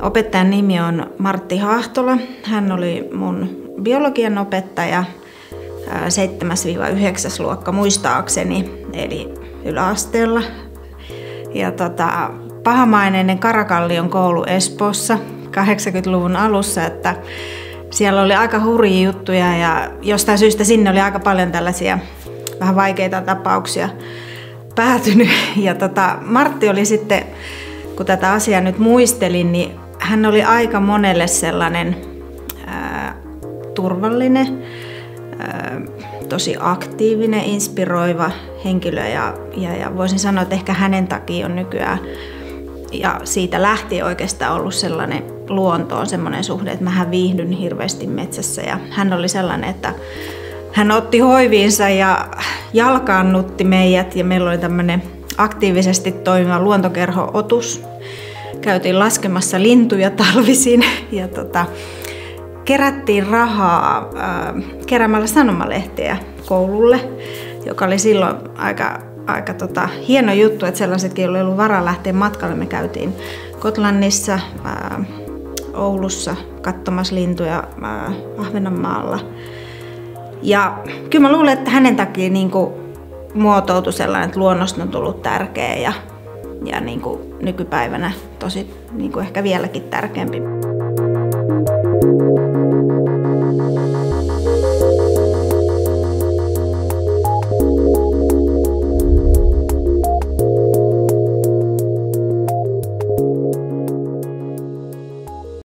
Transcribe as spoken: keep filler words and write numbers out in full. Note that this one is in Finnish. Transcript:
Opettajan nimi on Martti Haahtola. Hän oli mun biologian opettaja seitsemäs yhdeksäs luokka muistaakseni, eli yläasteella. Ja tota, pahamaineinen Karakallion koulu Espoossa kahdeksankymmentäluvun alussa, että siellä oli aika hurjia juttuja ja jostain syystä sinne oli aika paljon tällaisia vähän vaikeita tapauksia päätynyt. Ja tota, Martti oli sitten, kun tätä asiaa nyt muistelin, niin hän oli aika monelle sellainen ää, turvallinen, ää, tosi aktiivinen, inspiroiva henkilö ja, ja, ja voisin sanoa, että ehkä hänen takia on nykyään ja siitä lähtien oikeastaan ollut sellainen luontoon semmoinen suhde, että mähän viihdyn hirveästi metsässä ja hän oli sellainen, että hän otti hoiviinsa ja jalkaannutti meidät ja meillä oli tämmöinen aktiivisesti toimiva luontokerho Otus. Käytiin laskemassa lintuja talvisin ja tota, kerättiin rahaa äh, keräämällä sanomalehtiä koululle, joka oli silloin aika, aika tota, hieno juttu, että sellaisetkin oli ollut varaa lähteä matkalle. Me käytiin Kotlannissa, äh, Oulussa katsomassa lintuja äh, Ahvenanmaalla. Ja kyllä mä luulen, että hänen takia niin kuin muotoutui sellainen, että luonnosta on tullut tärkeä ja, ja niin kuin nykypäivänä tosi niin kuin ehkä vieläkin tärkeämpi.